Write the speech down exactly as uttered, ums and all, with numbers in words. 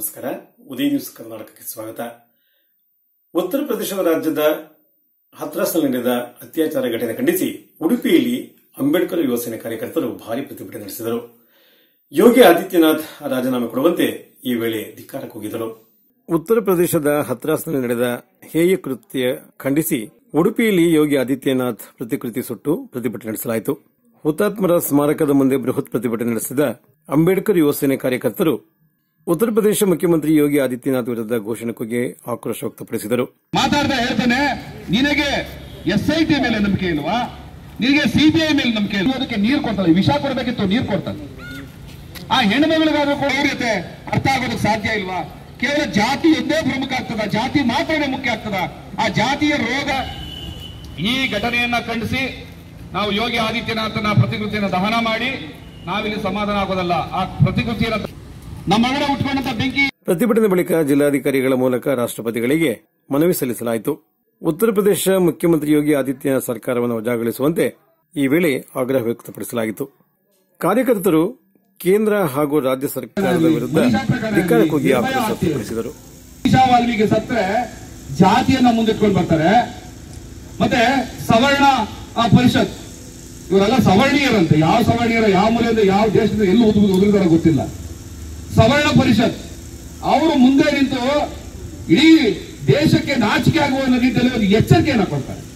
ನಮಸ್ಕಾರ. ಉದಯ ನ್ಯೂಸ್ ಕರ್ನಾಟಕಕ್ಕೆ ಸ್ವಾಗತ. ಉತ್ತರ ಪ್ರದೇಶ ರಾಜ್ಯದ ಹತ್ರಾಸ್ನಲ್ಲಿ ನಡೆದ ಅತ್ಯಾಚಾರ ಘಟನೆ ಖಂಡಿಸಿ ಉಡುಪಿಯಲ್ಲಿ ಅಂಬೇಡ್ಕರ್ ಯುವ ಸೇನೆ ಕಾರ್ಯಕರ್ತರು ಭಾರಿ ಪ್ರತಿಭಟನೆ ನಡೆಸಿದರು. ಯೋಗಿ ಆದಿತ್ಯನಾಥ್ ರಾಜೀನಾಮೆ ಕೊಡುವಂತೆ ಈ ವೇಳೆ ಧಿಕ್ಕಾರ ಕೂಗಿದರು. ಉತ್ತರ ಪ್ರದೇಶದ ಹತ್ರಾಸ್ನಲ್ಲಿ ನಡೆದ ಹೇಯ ಕೃತ್ಯ ಖಂಡಿಸಿ ಉಡುಪಿಯಲ್ಲಿ ಯೋಗಿ ಆದಿತ್ಯನಾಥ್ ಪ್ರತಿಕೃತಿ ಸುಟ್ಟು ಪ್ರತಿಭಟನೆ ನಡೆಸಲಾಯಿತು. ಹುತಾತ್ಮರ ಸ್ಮಾರಕದ ಮುಂದೆ ಬೃಹತ್ ಪ್ರತಿಭಟನೆ ನಡೆಸಿದ ಅಂಬೇಡ್ಕರ್ ಯುವ ಸೇನೆ ಕಾರ್ಯಕರ್ತರು ಉತ್ತರ ಪ್ರದೇಶ ಮುಖ್ಯಮಂತ್ರಿ ಯೋಗಿ ಆದಿತ್ಯನಾಥ್ ವಿರುದ್ಧ ಘೋಷಣೆ ಕೂಗಿ ಆಕ್ರೋಶ ವ್ಯಕ್ತಪಡಿಸಿದರು. ಮಾತಾಡ್ತಾ ಹೇಳ್ತಾನೆ, ನಿನಗೆ ಎಸ್ಐಟಿ ಮೇಲೆ ನಂಬಿಕೆ ಇಲ್ವಾ, ನಿನಗೆ ಸಿಬಿಐ ಮೇಲೆ ನಂಬಿಕೆ ಇಲ್ವಾ? ಅದಕ್ಕೆ ನೀರು ಕೊಡ್ತಾಳೆ, ವಿಷ ಕೊಡಬೇಕಿತ್ತು, ನೀರು ಕೊಡ್ತಾನೆ. ಆ ಹೆಣ್ಮಗಳಿಗಾದ್ರೂ ಕ್ರೌರ್ಯತೆ ಅರ್ಥ ಆಗೋದಕ್ಕೆ ಸಾಧ್ಯ ಇಲ್ವಾ? ಕೇವಲ ಜಾತಿಯೊಂದೇ ಪ್ರಮುಖ ಆಗ್ತದ, ಜಾತಿ ಮಾತ್ರನೇ ಮುಖ್ಯ ಆಗ್ತದ. ಆ ಜಾತಿಯ ರೋಗ. ಈ ಘಟನೆಯನ್ನ ಖಂಡಿಸಿ ನಾವು ಯೋಗಿ ಆದಿತ್ಯನಾಥನ ಪ್ರತಿಕೃತಿಯನ್ನು ದಹನ ಮಾಡಿ ನಾವಿಲ್ಲಿ ಸಮಾಧಾನ ಆಗೋದಲ್ಲ. ಆ ಪ್ರತಿಕೃತಿಯನ್ನು ನಮ್ಮಗಳ ಉಟ್ಕೊಂಡಂತ ಬೆಂಕಿ. ಪ್ರತಿಭಟನೆ ಬಳಿಕ ಜಿಲ್ಲಾಧಿಕಾರಿಗಳ ಮೂಲಕ ರಾಷ್ಟ್ರಪತಿಗಳಿಗೆ ಮನವಿ ಸಲ್ಲಿಸಲಾಯಿತು. ಉತ್ತರ ಪ್ರದೇಶ ಮುಖ್ಯಮಂತ್ರಿ ಯೋಗಿ ಆದಿತ್ಯನಾಥ್ ಸರ್ಕಾರವನ್ನು ವಜಾಗೊಳಿಸುವಂತೆ ಈ ವೇಳೆ ಆಗ್ರಹ ವ್ಯಕ್ತಪಡಿಸಲಾಯಿತು. ಕಾರ್ಯಕರ್ತರು ಕೇಂದ್ರ ಹಾಗೂ ರಾಜ್ಯ ಸರ್ಕಾರದ ವಿರುದ್ಧ ಧಿಕ್ಕಾರ ಕೂಗಿ ಆಕ್ರೋಶ ವ್ಯಕ್ತಪಡಿಸಿದರು. ವಾಲ್ಮೀಕಿ ಸತ್ರೆ ಜಾತಿಯನ್ನ ಮುಂದಿಟ್ಕೊಂಡು ಬರ್ತಾರೆ. ಮತ್ತೆ ಸವರ್ಣ ಪರಿಷತ್ ಇವರೆಲ್ಲ ಸವರ್ಣೀಯರಂತೆ. ಯಾವ ಸವರ್ಣೀಯರ ಯಾವ ಮೂಲೆಯಿಂದ ಯಾವ ದೇಶದಿಂದ ಎಲ್ಲೂ ಉದುರಿದಾರ ಗೊತ್ತಿಲ್ಲ. ಸವರ್ಣ ಪರಿಷತ್ ಅವರು ಮುಂದೆ ನಿಂತು ಇಡೀ ದೇಶಕ್ಕೆ ನಾಚಿಕೆ ಆಗುವ ರೀತಿಯಲ್ಲಿ ಒಂದು ಎಚ್ಚರಿಕೆಯನ್ನು ಕೊಡ್ತಾರೆ.